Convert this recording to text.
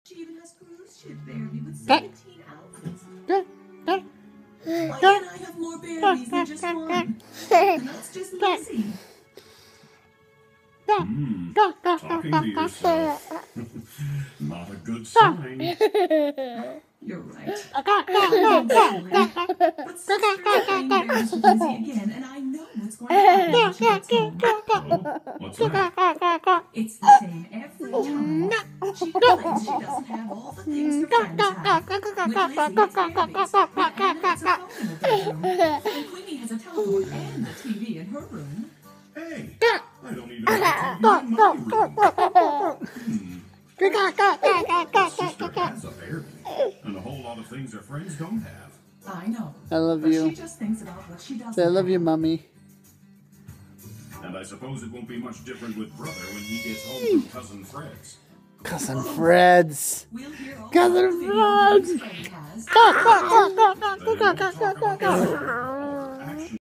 She even has cruise ship Barbie with 17 outfits. Why can't I have more Barbies than just one? And that's just lazy. Talking to yourself. Not a good sign. You're right. But sister's playing Barbies with Lizzie again, and I know what's going to happen when she gets home. What's that? It's the same every time. She complains she doesn't have all the things her friends have. With Lizzie, it's Barbies. With Anna, it's a phone in her bedroom. And Queenie has a telephone and a TV in her room. Hey, I don't even have a TV in my room. My sister has a Barbie, and a whole lot of things her friends don't have. I know. I love but you. She just thinks about what she does. I love you, Mommy. And I suppose it won't be much different with Brother when he gets home from Cousin Fred's. Cousin Fred's. We'll hear all Cousin about the video Fred's. Freddy has.